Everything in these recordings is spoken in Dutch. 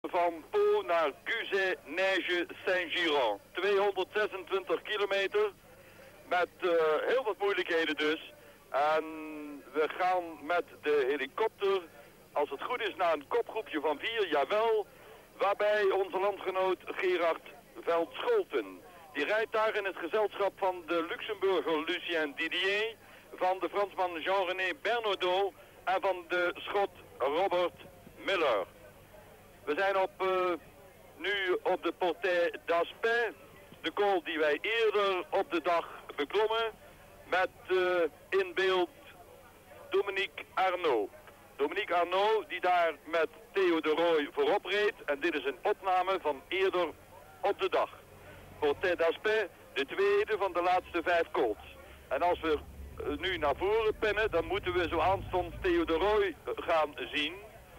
van Pau naar Cuzet-Neige-Saint-Girons. 226 kilometer met heel wat moeilijkheden dus. En we gaan met de helikopter, als het goed is, naar een kopgroepje van 4, jawel, waarbij onze landgenoot Gerard Veldscholten. Die rijdt daar in het gezelschap van de Luxemburger Lucien Didier, van de Fransman Jean-René Bernaudot en van de Schot Robert Miller. We zijn nu op de Portail d'Aspet, de col die wij eerder op de dag beklommen, met in beeld Dominique Arnaud. Dominique Arnaud die daar met Theo de Rooij voorop reed. En dit is een opname van eerder op de dag. Portail d'Aspet, de tweede van de laatste 5 cols. En als we nu naar voren pennen, dan moeten we zo aanstonds Theo de Rooij gaan zien.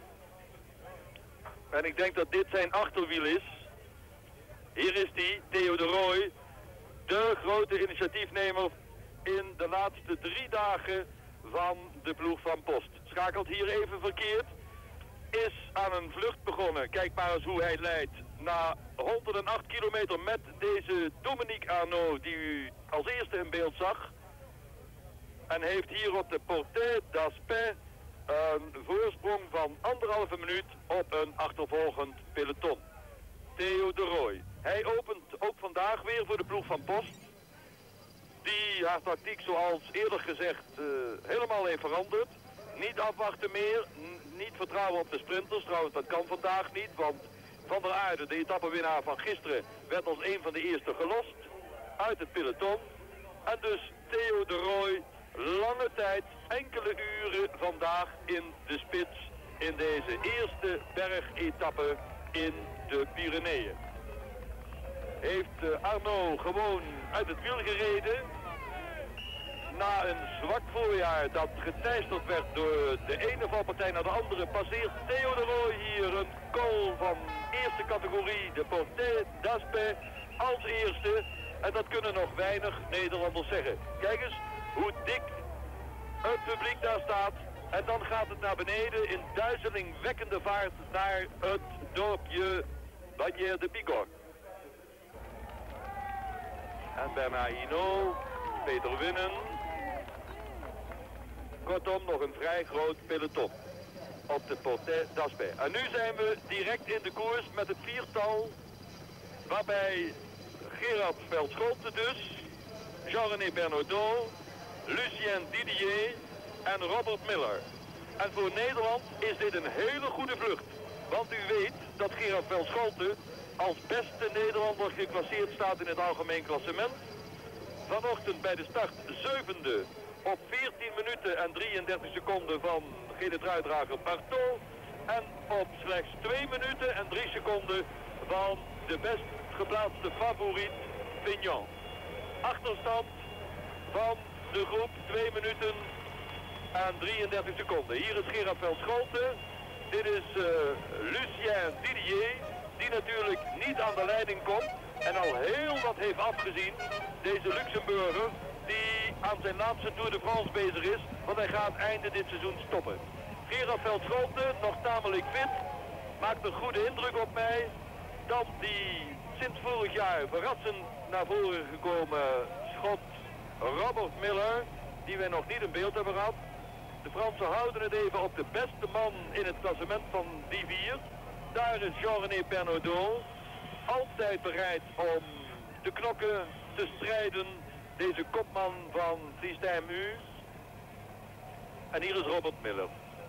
En ik denk dat dit zijn achterwiel is. Hier is die, Theo de Rooij, de grote initiatiefnemer in de laatste 3 dagen van de ploeg van Post. Schakelt hier even verkeerd. Is aan een vlucht begonnen. Kijk maar eens hoe hij leidt. Na 108 kilometer met deze Dominique Arnaud die u als eerste in beeld zag. En heeft hier op de Portail d'Aspet een voorsprong van 1,5 minuut op een achtervolgend peloton. Theo de Rooij. Hij opent ook vandaag weer voor de ploeg van Post. Die haar tactiek, zoals eerder gezegd, helemaal heeft veranderd. Niet afwachten meer, niet vertrouwen op de sprinters. Trouwens, dat kan vandaag niet, want Van der Aarde, de etappenwinnaar van gisteren, werd als een van de eerste gelost uit het peloton. En dus Theo de Rooij, lange tijd, enkele uren vandaag in de spits in deze eerste bergetappe in de Pyreneeën. Heeft Arnaud gewoon uit het wiel gereden. Na een zwak voorjaar dat geteisterd werd door de ene valpartij naar de andere, passeert Theo de Rooij hier een col van eerste categorie, de Portail d'Aspet, als eerste. En dat kunnen nog weinig Nederlanders zeggen. Kijk eens hoe dik het publiek daar staat. En dan gaat het naar beneden in duizelingwekkende vaart naar het dorpje Bagnères de Bigorre. En Bernard Hinault, Peter Winnen. Kortom, nog een vrij groot peloton op de Portail d'Aspet. En nu zijn we direct in de koers met het viertal, waarbij Gerard Veldscholten dus, Jean-René Bernaudot, Lucien Didier en Robert Miller. En voor Nederland is dit een hele goede vlucht. Want u weet dat Gerard Veldscholten als beste Nederlander geclasseerd staat in het algemeen klassement. Vanochtend bij de start 7e op 14 minuten en 33 seconden van gele truidrager Bartol. En op slechts 2 minuten en 3 seconden van de best geplaatste favoriet Fignon. Achterstand van de groep 2 minuten en 33 seconden. Hier is Gerard Veldscholten. Dit is Lucien Didier, die natuurlijk niet aan de leiding komt en al heel wat heeft afgezien. Deze Luxemburger die aan zijn laatste Tour de France bezig is, want hij gaat einde dit seizoen stoppen. Gerard Veldscholten, nog tamelijk fit, maakt een goede indruk op mij. Dan die sinds vorig jaar verrassend naar voren gekomen schot Robert Miller, die wij nog niet in beeld hebben gehad. De Fransen houden het even op de beste man in het klassement van die 4. Daar is Jean-René Bernaudot, altijd bereid om te knokken, te strijden. Deze kopman van Freestyle Mu. En hier is Robert Miller.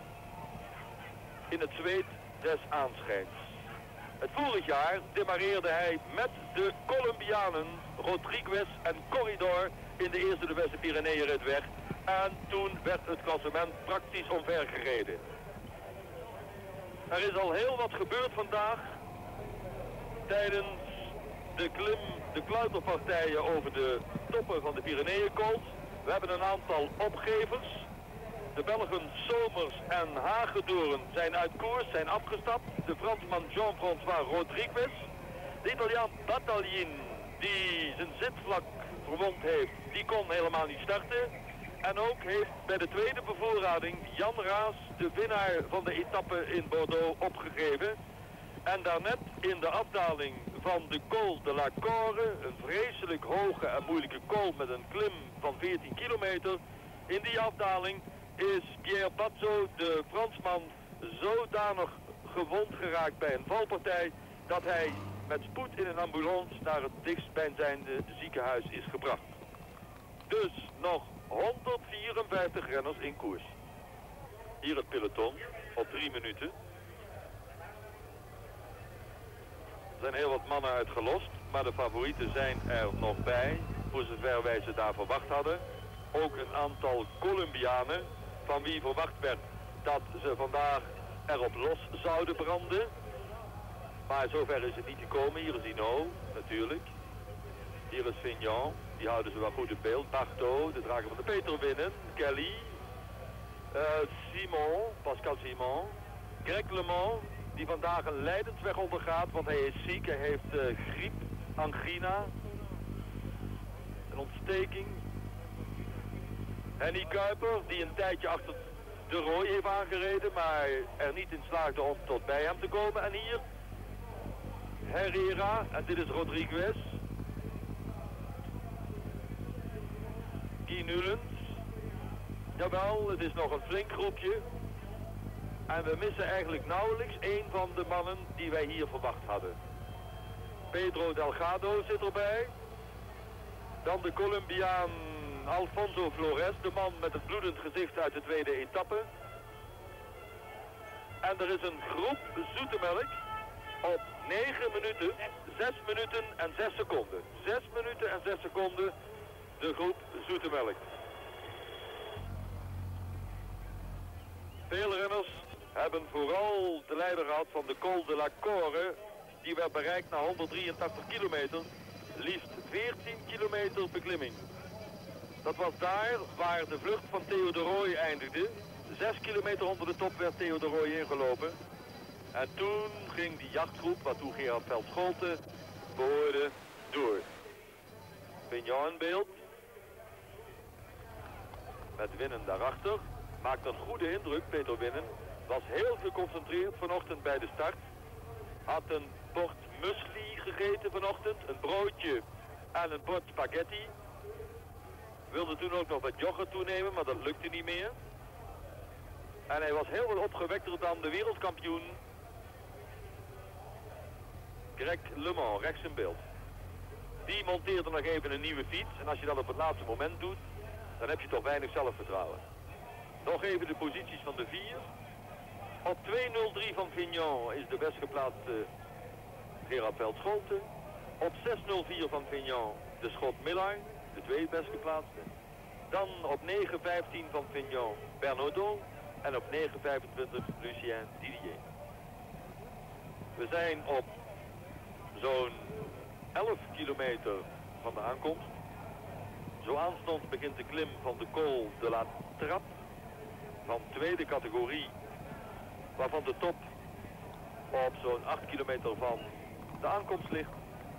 In het zweet des aanschijns. Het vorig jaar demareerde hij met de Colombianen Rodriguez en Corridor in de eerste de West-Pyreneeënrit weg. En toen werd het klassement praktisch omvergereden. Er is al heel wat gebeurd vandaag tijdens de klauterpartijen over de toppen van de Pyreneeënkools. We hebben een aantal opgevers. De Belgen Somers en Hagedoorn zijn uit koers, zijn afgestapt. De Fransman Jean-François Rodriguez. De Italiaan Battaglin, die zijn zitvlak verwond heeft, die kon helemaal niet starten. En ook heeft bij de tweede bevoorrading Jan Raas, de winnaar van de etappe in Bordeaux, opgegeven. En daarnet in de afdaling van de Col de la Core, een vreselijk hoge en moeilijke col met een klim van 14 kilometer. In die afdaling is Pierre Pazzo, de Fransman, zodanig gewond geraakt bij een valpartij dat hij met spoed in een ambulance naar het dichtstbijzijnde ziekenhuis is gebracht. Dus nog 154 renners in koers. Hier het peloton op 3 minuten. Er zijn heel wat mannen uitgelost, maar de favorieten zijn er nog bij, voor zover wij ze daar verwacht hadden. Ook een aantal Colombianen, van wie verwacht werd dat ze vandaag erop los zouden branden. Maar zover is het niet gekomen. Hier is Hinault, natuurlijk. Hier is Fignon, die houden ze wel goed in beeld. Barthaud, de drager van de Peterwinnen. Kelly. Simon, Pascal Simon. Greg LeMond, die vandaag een lijdensweg ondergaat, want hij is ziek. Hij heeft griep, angina, een ontsteking. Henny Kuiper, die een tijdje achter de Roy heeft aangereden, maar er niet in slaagde om tot bij hem te komen. En hier Herrera, en dit is Rodriguez. Guy Nulens. Jawel, het is nog een flink groepje. En we missen eigenlijk nauwelijks één van de mannen die wij hier verwacht hadden. Pedro Delgado zit erbij. Dan de Colombiaan Alfonso Flores, de man met het bloedend gezicht uit de tweede etappe. En er is een groep zoete melk op 9 minuten, 6 minuten en 6 seconden. 6 minuten en 6 seconden de groep zoete melk. Veel renners hebben vooral de leider gehad van de Col de la Core. Die werd bereikt na 183 kilometer. Liefst 14 kilometer beklimming. Dat was daar waar de vlucht van Theo de Roy eindigde. 6 kilometer onder de top werd Theo de Roy ingelopen. En toen ging die jachtgroep, waartoe Gerard Veld-Scholten behoorde, door. Fignon in beeld. Met Winnen daarachter. Maakt een goede indruk, Peter Winnen. Was heel geconcentreerd vanochtend bij de start. Had een bord muesli gegeten vanochtend, een broodje en een bord spaghetti. Wilde toen ook nog wat yoghurt toenemen, maar dat lukte niet meer. En hij was heel wat opgewekter dan de wereldkampioen Greg LeMond, rechts in beeld. Die monteerde nog even een nieuwe fiets. En als je dat op het laatste moment doet, dan heb je toch weinig zelfvertrouwen. Nog even de posities van de 4. Op 2.03 van Fignon is de best geplaatste Gerard Veld-Scholten. Op 6.04 van Fignon de Schot Miller, de 2 best geplaatste. Dan op 9.15 van Fignon Bernardo en op 9.25 Lucien Didier. We zijn op zo'n 11 kilometer van de aankomst. Zo aanstonds begint de klim van de Col de la Trappe van tweede categorie, waarvan de top op zo'n 8 kilometer van de aankomst ligt.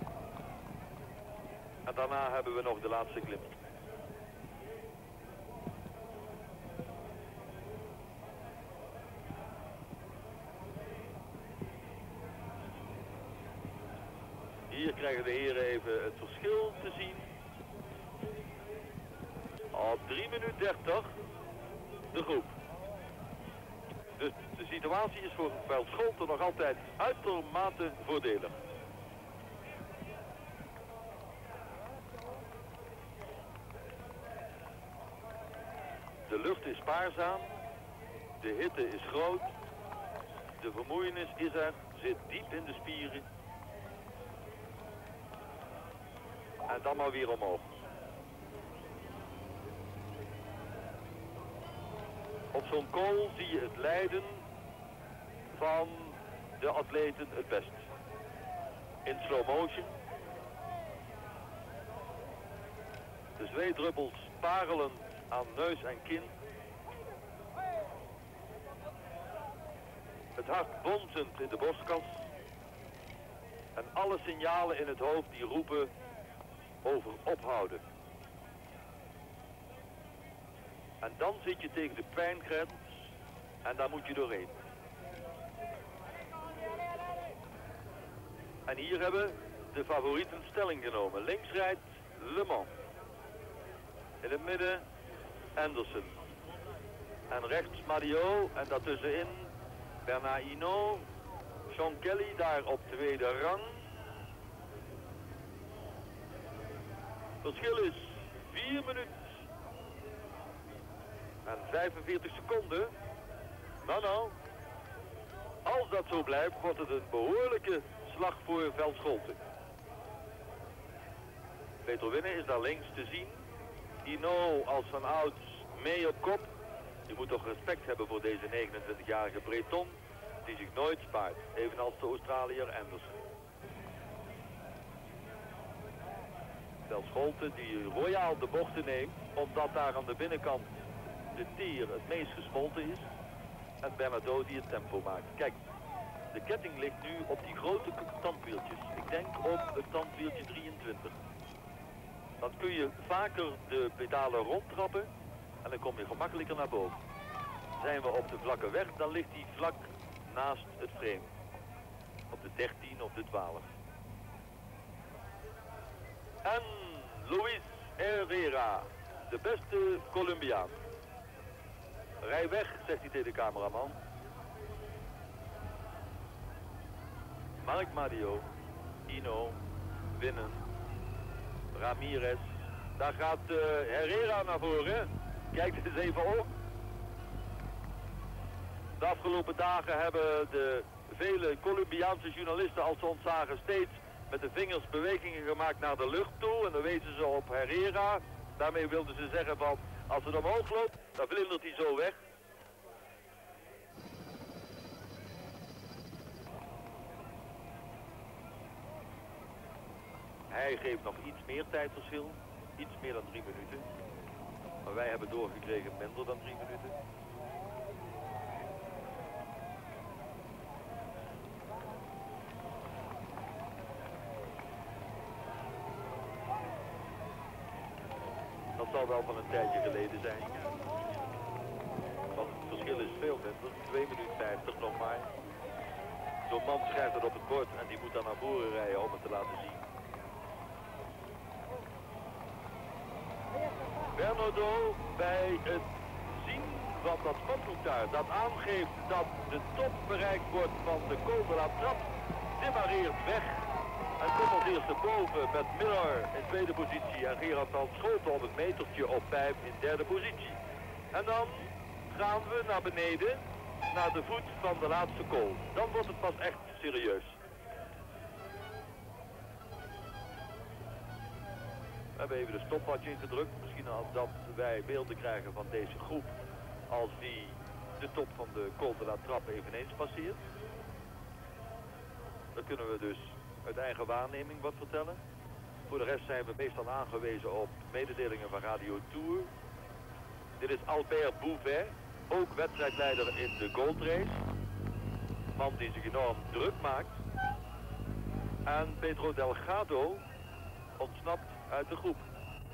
En daarna hebben we nog de laatste klim. Hier krijgen de heren even het verschil te zien. Op 3 minuten 30 de groep. Dus de situatie is voor Veld-Scholten nog altijd uitermate voordelig. De lucht is spaarzaam, de hitte is groot, de vermoeienis is er, zit diep in de spieren. En dan maar weer omhoog. Op zo'n col zie je het lijden van de atleten het best. In slow motion. De zweetdruppels parelen aan neus en kin. Het hart bonzend in de borstkas. En alle signalen in het hoofd die roepen over ophouden. En dan zit je tegen de pijngrens en daar moet je doorheen. En hier hebben de favorieten stelling genomen. Links rijdt Le Mans. In het midden Anderson. En rechts Mario en daartussenin Bernard Hinault. Sean Kelly daar op tweede rang. Verschil is 4 minuten en 45 seconden. Nou. Als dat zo blijft, wordt het een behoorlijke slag voor Veldscholte. Peter Winnen is daar links te zien. Hinault als van ouds mee op kop. Je moet toch respect hebben voor deze 29-jarige Breton, die zich nooit spaart. Evenals de Australiër Anderson. Veldscholte die royaal de bochten neemt, omdat daar aan de binnenkant de tier het meest gesmolten is. En Bernardo die het tempo maakt. Kijk, de ketting ligt nu op die grote tandwieltjes. Ik denk op het tandwieltje 23. Dan kun je vaker de pedalen rondtrappen en dan kom je gemakkelijker naar boven. Zijn we op de vlakke weg, dan ligt die vlak naast het frame. Op de 13 of de 12. En Luis Herrera, de beste Colombiaan. Rij weg, zegt hij tegen de cameraman. Marc Madio, Hinault, Winnen, Ramirez. Daar gaat Herrera naar voren. Kijk eens even op. De afgelopen dagen hebben de vele Colombiaanse journalisten, als ze ons zagen, steeds met de vingers bewegingen gemaakt naar de lucht toe. En dan wezen ze op Herrera. Daarmee wilden ze zeggen van, als het omhoog loopt, dan vlindert hij zo weg. Hij geeft nog iets meer tijdverschil. Iets meer dan 3 minuten. Maar wij hebben doorgekregen minder dan 3 minuten. Dat zal wel van een tijdje geleden zijn. Want het verschil is veel minder. 2 minuten 50 nog maar. Zo'n man schrijft het op het bord en die moet dan naar voren rijden om het te laten zien. Bernardo bij het zien van dat spotboek daar, dat aangeeft dat de top bereikt wordt van de Col de la Trappe, demareert weg en komt als eerste boven met Miller in tweede positie en Gerard Veldscholte op het metertje op 5 in derde positie. En dan gaan we naar beneden, naar de voet van de laatste col. Dan wordt het pas echt serieus. We hebben even de stopwatch ingedrukt. Misschien dat wij beelden krijgen van deze groep als die de top van de Col de la Trappe eveneens passeert. Dan kunnen we dus uit eigen waarneming wat vertellen. Voor de rest zijn we meestal aangewezen op mededelingen van Radio Tour. Dit is Albert Bouvet, ook wedstrijdleider in de Gold Race. Man die zich enorm druk maakt. En Pedro Delgado ontsnapt uit de groep.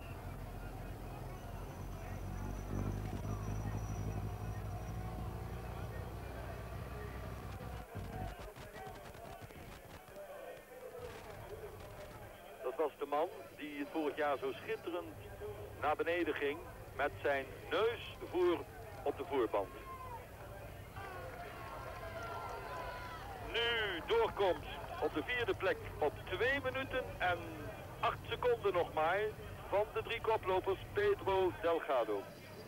Dat was de man die het vorig jaar zo schitterend naar beneden ging met zijn neus op de voorband. Nu doorkomst op de 4e plek op 2 minuten en 8 seconden nog maar van de 3 koplopers Pedro Delgado.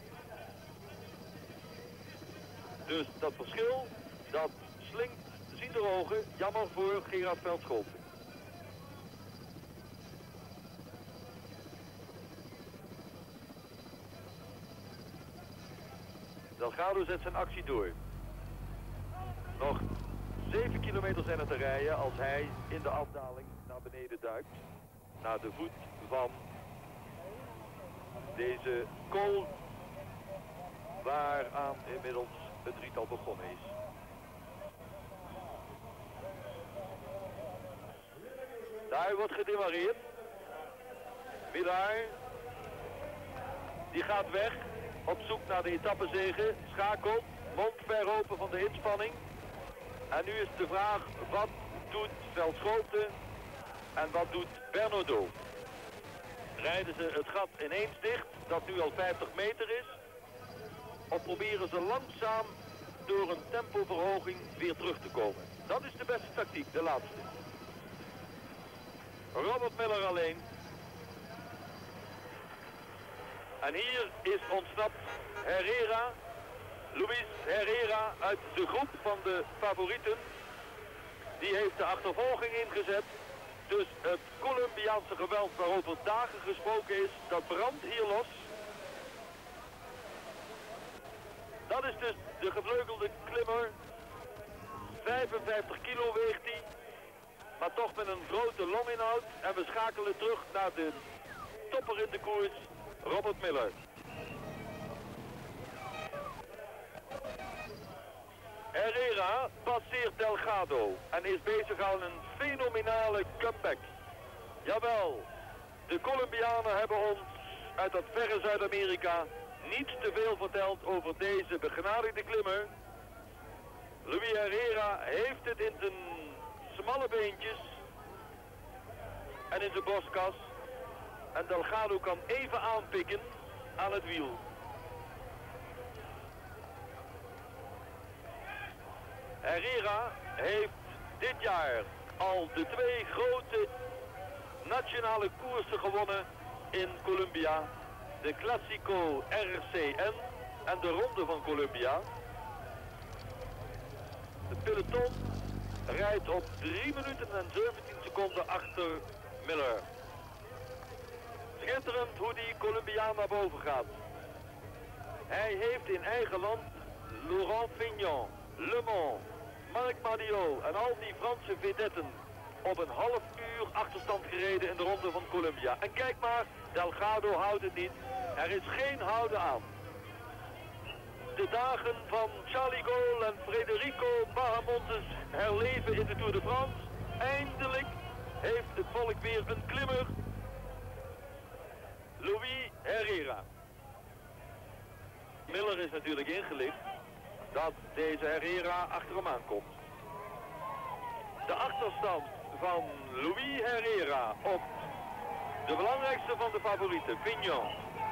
Dus dat verschil, dat slinkt ziender ogen, jammer voor Gerard Veldscholte. Delgado zet zijn actie door. Nog 7 kilometer zijn er te rijden als hij in de afdaling naar beneden duikt. Naar de voet van deze col waaraan inmiddels het drietal begonnen is. Daar wordt gedemareerd. Milaar, die gaat weg op zoek naar de etappezege. Schakelt, mond ver open van de inspanning. En nu is de vraag, wat doet Veldschoten en wat doet Bernardo? Rijden ze het gat ineens dicht, dat nu al 50 meter is? Of proberen ze langzaam door een tempoverhoging weer terug te komen? Dat is de beste tactiek, de laatste. Robert Miller alleen. En hier is ontsnapt Herrera, Luis Herrera uit de groep van de favorieten. Die heeft de achtervolging ingezet. Dus het Colombiaanse geweld waarover dagen gesproken is, dat brandt hier los. Dat is dus de gevleugelde klimmer. 55 kilo weegt hij. Maar toch met een grote longinhoud. En we schakelen terug naar de topper in de koers, Robert Miller. Herrera passeert Delgado en is bezig aan een fenomenale comeback. Jawel, de Colombianen hebben ons uit dat verre Zuid-Amerika niets te veel verteld over deze begenadigde klimmer. Luis Herrera heeft het in zijn smalle beentjes en in zijn borstkas. En Delgado kan even aanpikken aan het wiel. Herrera heeft dit jaar al de 2 grote nationale koersen gewonnen in Colombia. De Classico RCN en de Ronde van Colombia. Het peloton rijdt op 3 minuten en 17 seconden achter Miller. Schitterend hoe die Colombiaan naar boven gaat. Hij heeft in eigen land Laurent Fignon, Le Mans, Marc Madiot en al die Franse vedetten op een half uur achterstand gereden in de Ronde van Colombia. En kijk maar, Delgado houdt het niet. Er is geen houden aan. De dagen van Charlie Gaulle en Federico Bahamontes herleven in de Tour de France. Eindelijk heeft het volk weer een klimmer. Luis Herrera. Miller is natuurlijk ingelicht dat deze Herrera achter hem aankomt. De achterstand van Luis Herrera op de belangrijkste van de favorieten, Fignon.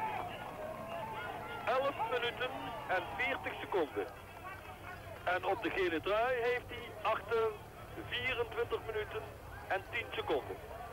11 minuten en 40 seconden. En op de gele trui heeft hij achter 24 minuten en 10 seconden.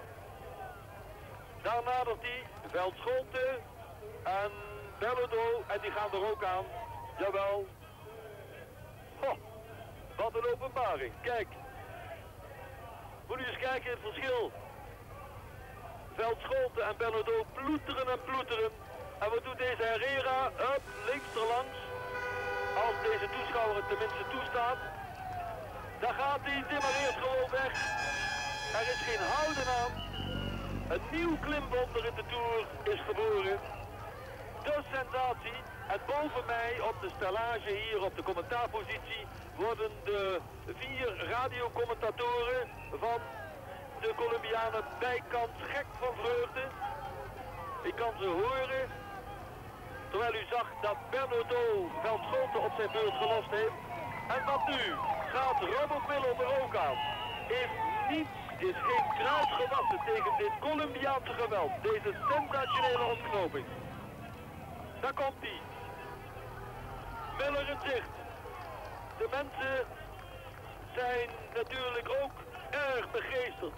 Daar nadert hij Veldschoten en Bernardo en die gaan er ook aan. Jawel. Ho, wat een openbaring. Kijk. Moet u eens kijken in het verschil. Veldschoten en Bernardo ploeteren en ploeteren. En wat doet deze Herrera? Up, links erlangs. Als deze toeschouwer het tenminste toestaat. Daar gaat hij, demareert gewoon weg. Er is geen houden aan. Een nieuw klimwonder in de Tour is geboren. De sensatie. En boven mij op de stellage hier op de commentaarpositie worden de 4 radiocommentatoren van de Colombianen bijkans gek van vreugde. Ik kan ze horen. Terwijl u zag dat Bernardo Veldschoten op zijn beurt gelost heeft. En wat nu? Gaat Robert Miller er ook aan? Is geen kruid gewassen tegen dit Colombiaanse geweld. Deze sensationele ontknoping. Daar komt hij. Miller in zicht. De mensen zijn natuurlijk ook erg begeesterd.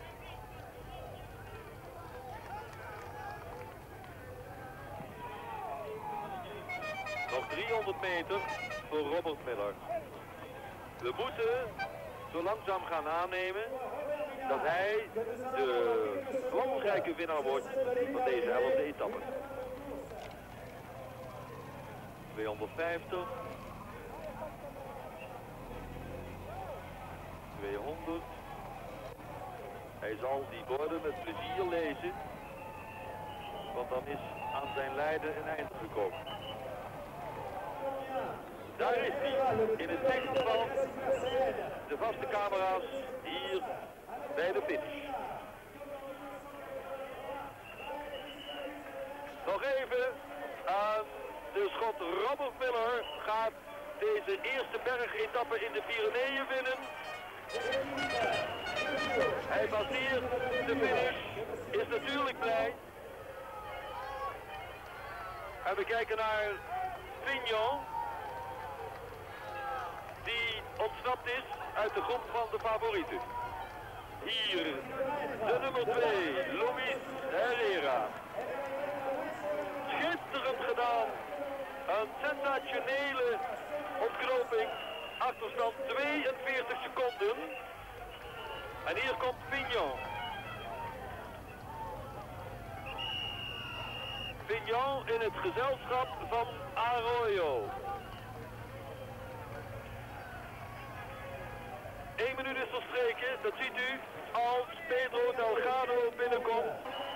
Nog 300 meter voor Robert Miller. We moeten zo langzaam gaan aannemen dat hij de belangrijke winnaar wordt van deze 11e etappe. 250. 200. Hij zal die borden met plezier lezen, want dan is aan zijn lijden een einde gekomen. Daar is hij, in het licht van de vaste camera's, hier bij de finish. Nog even aan de schot Robert Miller gaat deze eerste bergetappe in de Pyreneeën winnen. Hij passeert de finish, is natuurlijk blij. En we kijken naar Fignon, die ontsnapt is uit de groep van de favorieten. Hier de nummer 2, Luis Herrera. Schitterend gedaan. Een sensationele ontknoping. Achterstand 42 seconden. En hier komt Fignon. Fignon in het gezelschap van Arroyo. 1 minuut is verstreken, dat ziet u, als Pedro Delgado binnenkomt.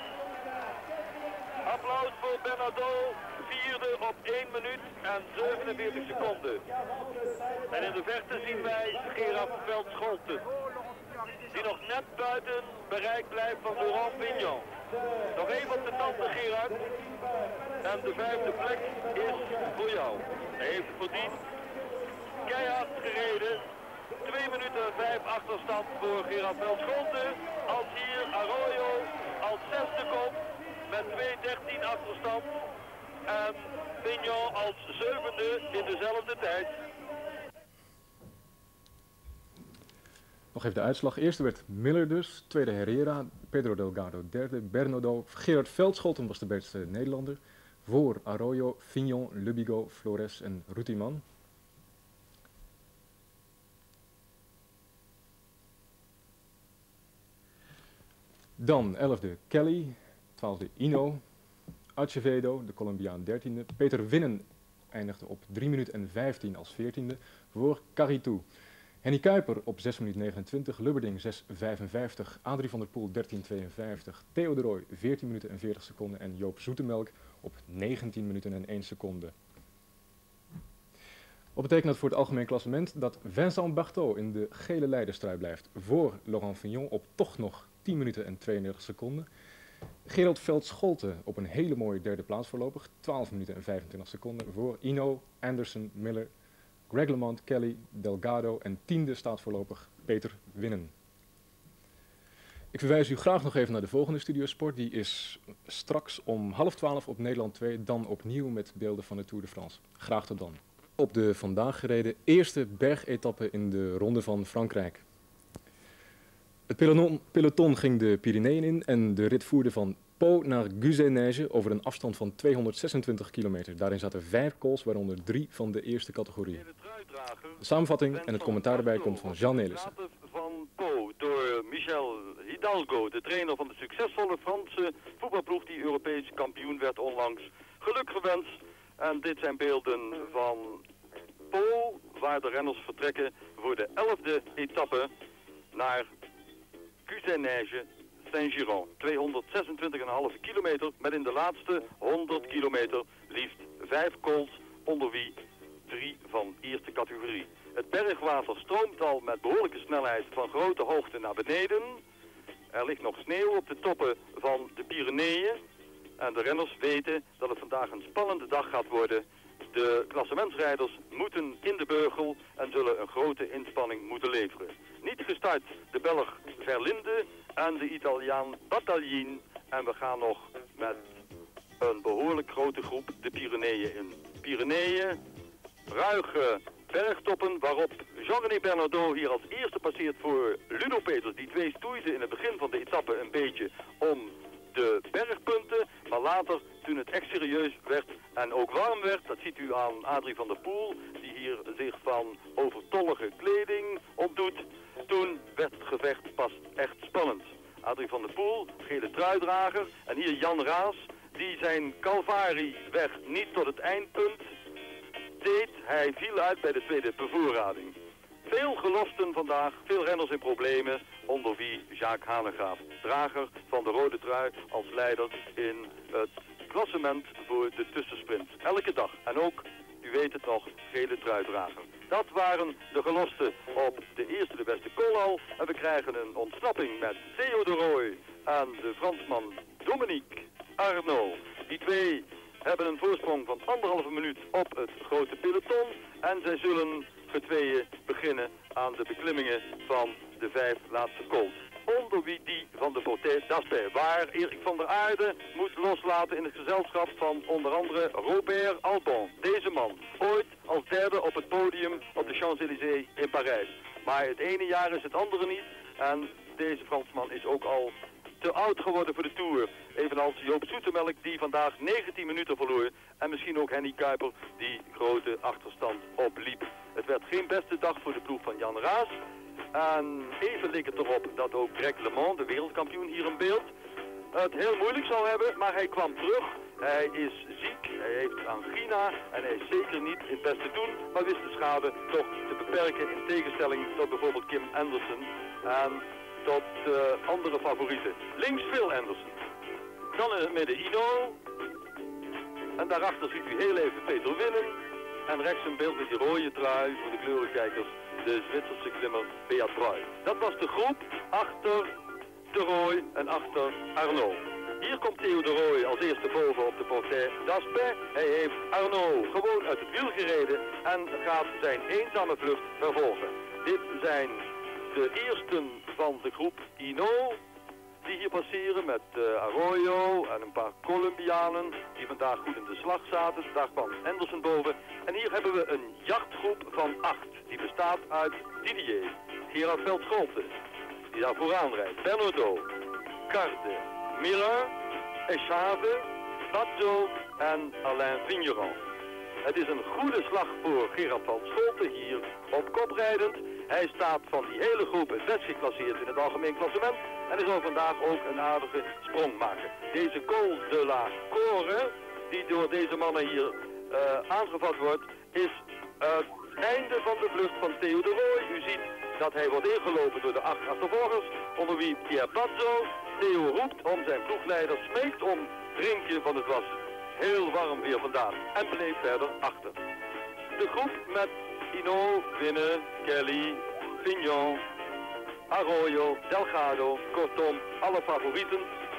Applaus voor Bernardo, vierde op 1 minuut en 47 seconden. En in de verte zien wij Gerard Veldscholte, die nog net buiten bereik blijft van Laurent Fignon. Nog even op de tanden, Gerard. En de 5e plek is voor jou. Hij heeft het verdiend. Keihard gereden. 2 minuten 5 achterstand voor Gerard Veldscholte. Als hier Arroyo als 6e komt met 2:13 achterstand. En Fignon als 7e in dezelfde tijd. Nog even de uitslag. Eerste werd Miller dus, tweede Herrera, Pedro Delgado derde, Bernardo, Gerard Veldscholte was de beste Nederlander. Voor Arroyo, Fignon, Lubigo, Flores en Rutiman. Dan 11e Kelly, 12e Ino, Acevedo, de Colombiaan 13e, Peter Winnen eindigde op 3 minuten en 15 als 14e voor Carritou. Henny Kuiper op 6 minuten 29, Lubberding 6:55, Adrie van der Poel 13:52, Theo de Rooij 14 minuten en 40 seconden en Joop Zoetemelk op 19 minuten en 1 seconde. Wat betekent dat voor het algemeen klassement? Dat Vincent Barthot in de gele leiderstrui blijft voor Laurent Fignon op toch nog 10 minuten en 32 seconden. Gerard Veldscholte op een hele mooie derde plaats voorlopig, 12 minuten en 25 seconden voor Ino, Anderson, Miller, Greg LeMond, Kelly, Delgado en 10e staat voorlopig Peter Winnen. Ik verwijs u graag nog even naar de volgende Studiosport. Die is straks om 11:30 op Nederland 2, dan opnieuw met beelden van de Tour de France. Graag tot dan. Op de vandaag gereden eerste bergetappe in de Ronde van Frankrijk. Het peloton ging de Pyreneeën in en de rit voerde van Pau naar Guzeneige over een afstand van 226 kilometer. Daarin zaten 5 cols, waaronder 3 van de eerste categorie. De samenvatting en het commentaar erbij komt van Jean Nelissen. Van Pau door Michel Hidalgo, de trainer van de succesvolle Franse voetbalploeg die Europees kampioen werd onlangs. Geluk gewenst. En dit zijn beelden van Pau, waar de renners vertrekken voor de 11e etappe naar Guzeneige Saint-Giron. 226,5 kilometer met in de laatste 100 kilometer liefst 5 cols, onder wie 3 van eerste categorie. Het bergwater stroomt al met behoorlijke snelheid van grote hoogte naar beneden. Er ligt nog sneeuw op de toppen van de Pyreneeën. En de renners weten dat het vandaag een spannende dag gaat worden. De klassementsrijders moeten in de beugel en zullen een grote inspanning moeten leveren. Niet gestart de Belg Verlinde en de Italiaan Battaglin. En we gaan nog met een behoorlijk grote groep de Pyreneeën in. Pyreneeën, ruige bergtoppen waarop Jean-René Bernardo hier als eerste passeert voor Ludo Peters. Die 2 stoeide in het begin van de etappe een beetje om de bergpunten, maar later, toen het echt serieus werd en ook warm werd, dat ziet u aan Adrie van der Poel, die hier zich van overtollige kleding ontdoet, toen werd het gevecht pas echt spannend. Adrie van der Poel, gele truidrager, en hier Jan Raas, die zijn Calvari-weg niet tot het eindpunt deed. Hij viel uit bij de tweede bevoorrading. Veel geloften vandaag, veel renners in problemen, onder wie Jacques Hanegraaf, drager van de rode trui als leider in het klassement voor de tussensprint. Elke dag. En ook, u weet het nog, gele truidrager. Dat waren de geloften op de eerste de beste koolhal. En we krijgen een ontsnapping met Theo de Rooij en de Fransman Dominique Arnaud. Die 2 hebben een voorsprong van 1,5 minuut op het grote peloton. En zij zullen voor tweeën beginnen aan de beklimmingen van de 5 laatste cols. onder wie die van de Portet d'Aspet, waar Erik van der Aarde moest loslaten in het gezelschap van onder andere Robert Albon. Deze man, ooit als derde op het podium op de Champs-Élysées in Parijs. Maar het ene jaar is het andere niet en deze Fransman is ook al te oud geworden voor de Tour. Evenals Joop Zoetemelk die vandaag 19 minuten verloor. En misschien ook Henny Kuiper die grote achterstand opliep. Het werd geen beste dag voor de ploeg van Jan Raas. En even leek het erop dat ook Greg LeMond, de wereldkampioen hier in beeld, het heel moeilijk zou hebben. Maar hij kwam terug. Hij is ziek, hij heeft angina en hij is zeker niet in het beste doen. Maar wist de schade toch te beperken in tegenstelling tot bijvoorbeeld Kim Anderson. En tot andere favorieten. Links Phil Anderson. Dan in het midden Ino. En daarachter ziet u heel even Peter Winnen. En rechts een beeld met die rode trui voor de kleurenkijkers. De Zwitserse klimmer Beat Brui. Dat was de groep achter de Rooij en achter Arnaud. Hier komt Theo de Rooij als eerste boven op de Portet d'Aspet. Hij heeft Arnaud gewoon uit het wiel gereden en gaat zijn eenzame vlucht vervolgen. Dit zijn de eersten van de groep Ino die hier passeren met Arroyo en een paar Colombianen die vandaag goed in de slag zaten. Daar kwam Anderson boven. En hier hebben we een jachtgroep van 8. Die bestaat uit Didier, Gerard Veldscholte, die daar vooraan rijdt, Bernardo, Carde, Miller, Echave, Bazzo en Alain Vigneron. Het is een goede slag voor Gerard Veldscholte hier op kop rijdend. Hij staat van die hele groep het best geclasseerd in het algemeen klassement en hij zal vandaag ook een aardige sprong maken. Deze Col de la Core, die door deze mannen hier aangevat wordt, is het einde van de vlucht van Theo de Rooij. U ziet dat hij wordt ingelopen door de 8 achtervolgers, onder wie Pierre Bazzo. Theo roept om zijn ploegleider, smeekt om drinken, want het was heel warm weer vandaag en bleef verder achter. De groep met Ino, Winnen, Kelly, Fignon, Arroyo, Delgado, kortom alle favorieten.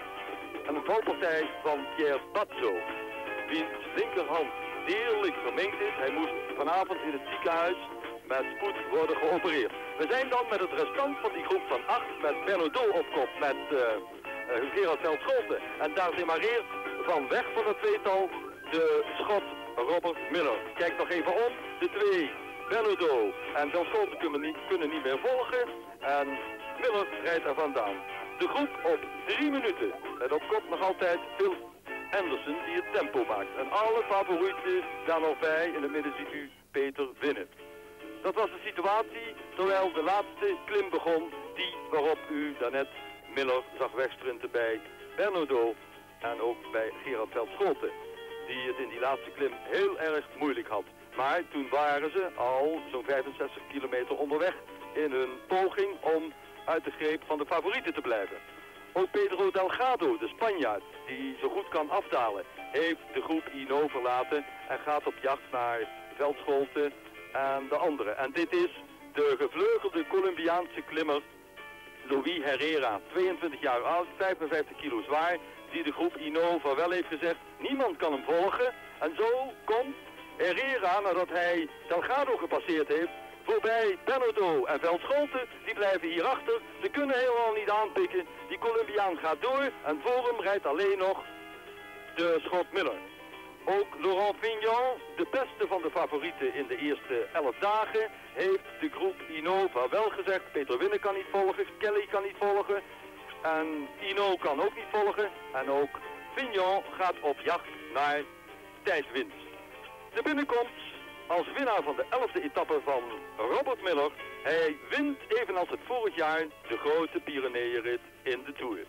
En een valpartij van Pierre Bazzo, wiens linkerhand deerlijk verminkt is. Hij moest vanavond in het ziekenhuis met spoed worden geopereerd. We zijn dan met het restant van die groep van 8 met Bernardo op kop, met Gerard Veldscholte. En daar demareert van weg van het tweetal de schot Robert Miller. Kijk nog even om, de twee Bernardo en Veldscholte kunnen niet meer volgen. En Miller rijdt er vandaan. De groep op 3 minuten. En op kop nog altijd Phil Anderson die het tempo maakt. En alle favorieten daar nog bij. In het midden ziet u Peter Winnen. Dat was de situatie terwijl de laatste klim begon. Die waarop u daarnet Miller zag wegsprinten bij Bernardo. En ook bij Gerard Veldscholte. Die het in die laatste klim heel erg moeilijk had. Maar toen waren ze al zo'n 65 kilometer onderweg in hun poging om uit de greep van de favorieten te blijven. Ook Pedro Delgado, de Spanjaard, die zo goed kan afdalen, heeft de groep Ino verlaten en gaat op jacht naar Veldscholte en de anderen. En dit is de gevleugelde Colombiaanse klimmer Louis Herrera, 22 jaar oud, 55 kilo zwaar, die de groep Ino vaarwel heeft gezegd, niemand kan hem volgen. En zo komt Herrera, nadat hij Delgado gepasseerd heeft, voorbij Bernardo en Veldscholte, die blijven hierachter. Ze kunnen helemaal niet aanpikken. Die Colombiaan gaat door en voor hem rijdt alleen nog de Schot Miller. Ook Laurent Fignon, de beste van de favorieten in de eerste 11 dagen, heeft de groep Ino vaarwel gezegd. Peter Winnen kan niet volgen, Kelly kan niet volgen en Ino kan ook niet volgen. En ook Fignon gaat op jacht naar tijdwinst. De binnenkomst als winnaar van de 11e etappe van Robert Miller. Hij wint evenals het vorig jaar de grote Pyreneeënrit in de Tour.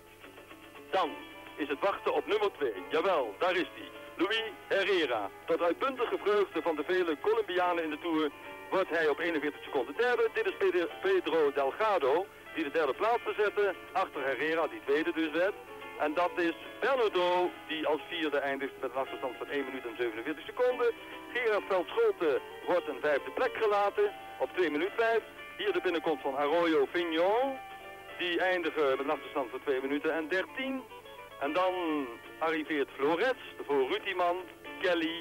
Dan is het wachten op nummer 2. Jawel, daar is hij. Louis Herrera. Tot uitbundige vreugde van de vele Colombianen in de Tour wordt hij op 41 seconden derde. Dit is Pedro Delgado die de derde plaats bezette. Achter Herrera die tweede dus werd. En dat is Bernardo die als vierde eindigt met een achterstand van 1 minuut en 47 seconden. Gerard Veldscholte wordt een 5e plek gelaten op 2 minuut 5. Hier de binnenkomst van Arroyo Fignon. Die eindigen met een achterstand van 2 minuten en 13. En dan arriveert Flores voor Rutiman, Kelly,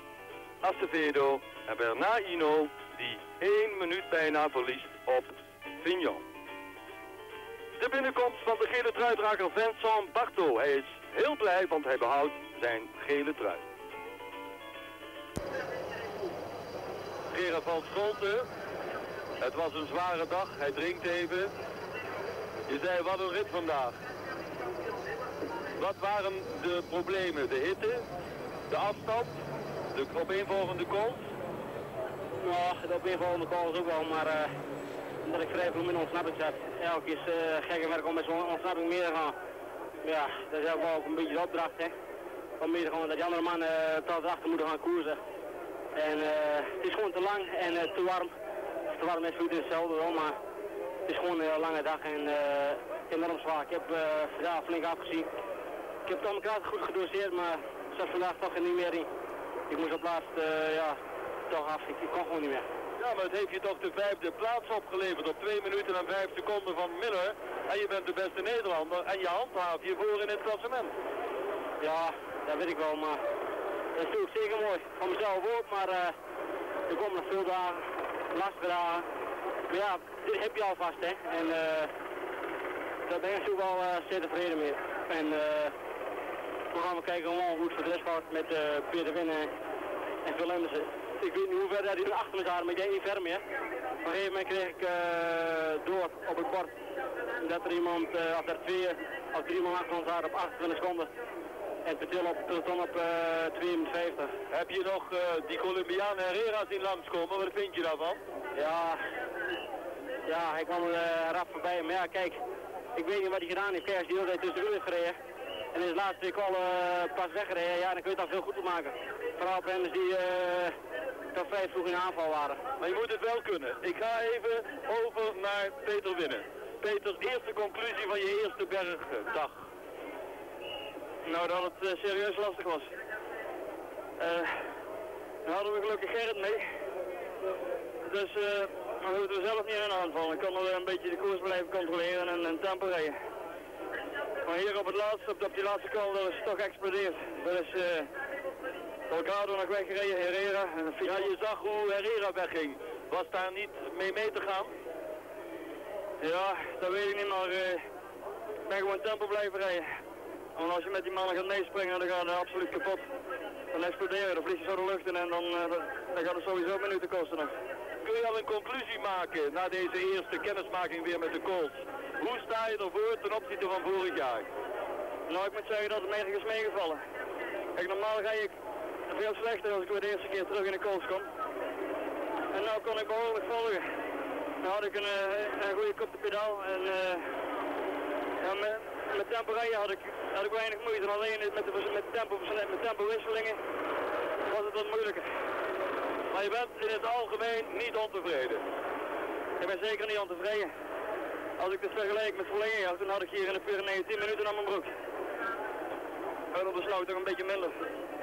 Acevedo en Bernard Hinault die 1 minuut bijna verliest op Fignon. de binnenkomst van de gele truidrager Vincent Barthaud. Hij is heel blij, want hij behoudt zijn gele trui. Gerard van Scholten. Het was een zware dag, hij drinkt even. Je zei, wat een rit vandaag. Wat waren de problemen? De hitte, de afstand, de opeenvolgende calls? Nou, de opeenvolgende calls ook wel, maar omdat ik vrij veel minder ontsnapping heb. Elke keer is gekke werk om met zo'n ontsnapping mee te gaan. Ja, dat is ook een beetje de opdracht, hè. Om mee te gaan, dat die andere mannen tot achter moeten gaan koersen. En het is gewoon te lang en te warm. Te warm is goed in hetzelfde wel, maar het is gewoon een lange dag en enorm zwaar. Ik heb ja, flink afgezien. Ik heb het allemaal kruid goed gedoseerd, maar ik zat vandaag toch niet meer in. Ik moest op laatst, ja, toch af. Ik kon gewoon niet meer. Ja, maar het heeft je toch de 5e plaats opgeleverd op 2 minuten en 5 seconden van Miller. En je bent de beste Nederlander en je handhaaft je voor in het klassement. Ja, dat weet ik wel, maar dat is natuurlijk zeker mooi. Van mezelf ook, maar er komen nog veel dagen, lastige dagen. Maar ja, dit heb je alvast, hè. En daar ben ik natuurlijk wel zeer tevreden mee. En we gaan kijken hoe het voor de rest gaat met Peter Winnen en Phil Andersen. Ik weet niet hoe ver die nu achter me zaten, maar ik denk niet ver meer. Op een gegeven moment kreeg ik door op het bord dat er iemand, of er 2 of 3 man achter ons zaten op 28 seconden. En Petil op peloton op 52. Heb je nog die Colombiaan Herrera zien langskomen? Wat vind je daarvan? Ja, hij kwam rap voorbij. Maar ja, kijk, ik weet niet wat hij gedaan heeft. Kijk, als hij de hele tijd tussen de uur gereden. En in de laatste 2 kwal pas weggereden, ja, dan kun je het al veel goed maken. Vooral op renners die toch vrij vroeg in aanval waren. Maar je moet het wel kunnen. Ik ga even over naar Peter Winnen. Peter, eerste conclusie van je eerste bergdag. Nou, dat het serieus lastig was. Dan hadden we gelukkig Gerrit mee. Dus we hoefden we zelf niet in aanvallen. Ik kon er een beetje de koers blijven controleren en een tempo rijden. Maar hier op het laatste, op die laatste call, dat is toch geëxplodeerd. Dat is Delgado nog weggereden, Herrera. Ja, je zag hoe Herrera wegging. Was daar niet mee te gaan? Ja, dat weet ik niet, maar ik ben gewoon tempo blijven rijden. Want als je met die mannen gaat meespringen, dan gaat het absoluut kapot. Dan exploderen, dan vlieg je zo de lucht in en dan gaat het sowieso minuten kosten nog. Kun je al een conclusie maken na deze eerste kennismaking weer met de Colts? Hoe sta je ervoor ten opzichte van vorig jaar? Nou, ik moet zeggen dat het me erg is meegevallen. Kijk, normaal ga ik veel slechter als ik weer de eerste keer terug in de Colts kom. En nou kon ik behoorlijk volgen. Dan had ik een goede kop de pedaal en ja, met tempo rijden had ik weinig moeite. Alleen met tempowisselingen was het wat moeilijker. Maar je bent in het algemeen niet ontevreden? Ik ben zeker niet ontevreden. Als ik dit vergelijk met verlenging had, toen had ik hier in de Pyreneeën 10 minuten aan mijn broek. En op de sloot toch een beetje minder.